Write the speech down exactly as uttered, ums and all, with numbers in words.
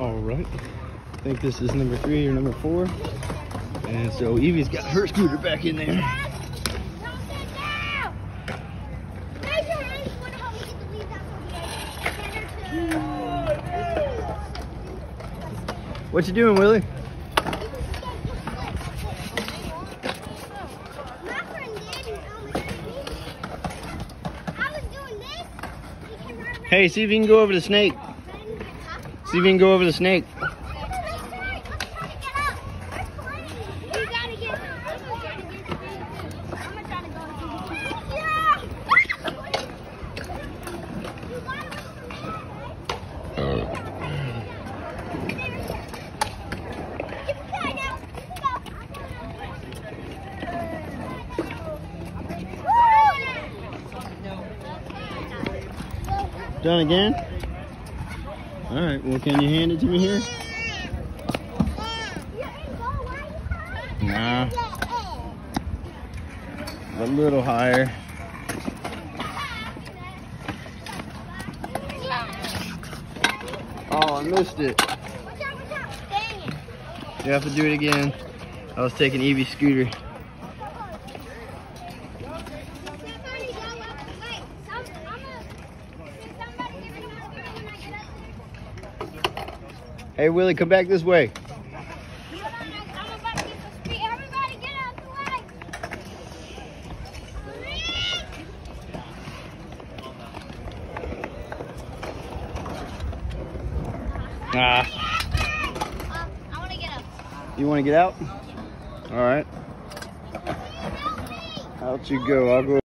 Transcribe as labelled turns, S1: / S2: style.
S1: All right. I think this is number three or number four. And so Evie's got her scooter back in there. What you doing, Willie? Hey, see if you can go over the snake. See if you can go over the snake. Done again? All right, well, can you hand it to me here? Nah. A little higher. Oh, I missed it. You have to do it again. I was taking Evie's scooter. Hey, Willie, come back this way. Ah.
S2: I want to get up.
S1: You want to get out? All right. Out you go. I'll go.